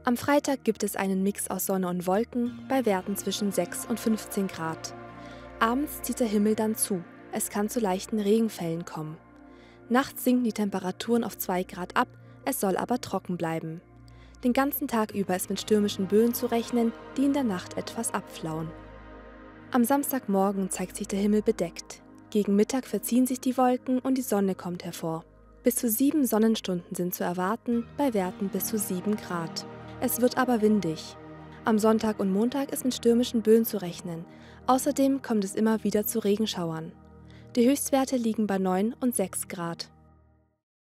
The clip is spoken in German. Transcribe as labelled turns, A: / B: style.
A: Am Freitag gibt es einen Mix aus Sonne und Wolken bei Werten zwischen 6 und 15 Grad. Abends zieht der Himmel dann zu. Es kann zu leichten Regenfällen kommen. Nachts sinken die Temperaturen auf 2 Grad ab, es soll aber trocken bleiben. Den ganzen Tag über ist mit stürmischen Böen zu rechnen, die in der Nacht etwas abflauen. Am Samstagmorgen zeigt sich der Himmel bedeckt. Gegen Mittag verziehen sich die Wolken und die Sonne kommt hervor. Bis zu 7 Sonnenstunden sind zu erwarten, bei Werten bis zu 7 Grad. Es wird aber windig. Am Sonntag und Montag ist mit stürmischen Böen zu rechnen. Außerdem kommt es immer wieder zu Regenschauern. Die Höchstwerte liegen bei 9 und 6 Grad.